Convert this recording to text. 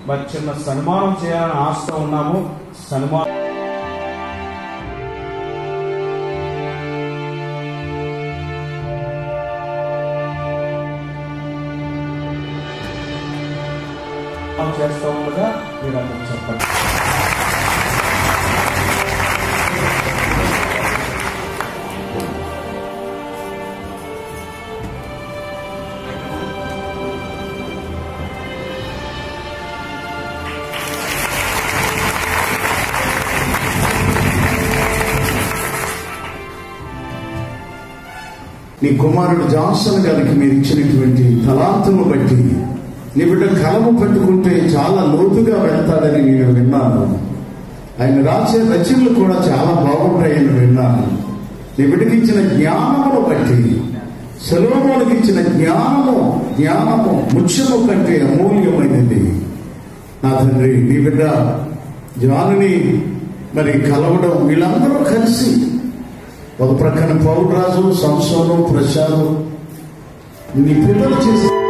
మరి చిన్న సన్మానం చేయాలని ఆశతో ఉన్నాము. సన్మానం చేస్తూ ఉండగా మీరు అందరూ చెప్పండి. నీ కుమారుడు జాన్సన్ గారికి మీరు ఇచ్చినటువంటి తలాంతును బట్టి నీ బిడ్డ కలము పెట్టుకుంటే చాలా లోతుగా వెళ్తాడని నేను విన్నాను. ఆయన రాసే రచనలు కూడా చాలా బాగుంటాయని విన్నాను. నీ బిడ్డకి ఇచ్చిన జ్ఞానమును బట్టి, సొలొమోనుకి ఇచ్చిన జ్ఞానము ముత్యము కంటే అమూల్యమైనది. నా తండ్రి, నీ బిడ్డ జానుని మరి కలవడం, వీళ్ళందరూ కలిసి ఒక ప్రక్కన పౌలు రాజు, సంసోను, ప్రసాదు నీ పిల్లలు చేసి